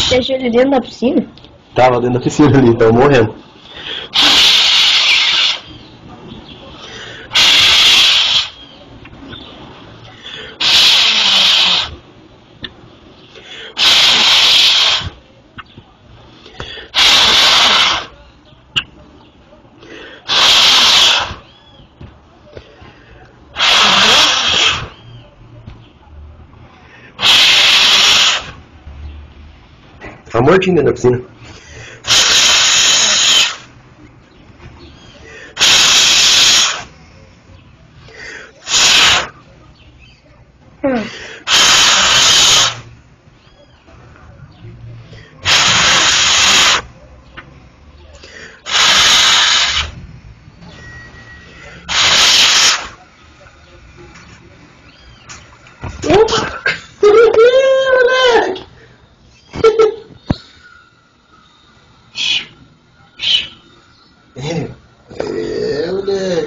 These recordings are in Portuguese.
Você deixou ele dentro da piscina? Tava dentro da piscina ali, tava morrendo. Tá mortinho dentro da piscina. Moleque! Moleque!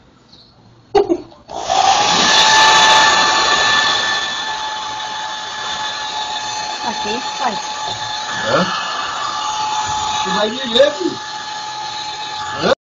Assim, faz. Você vai viver, filho.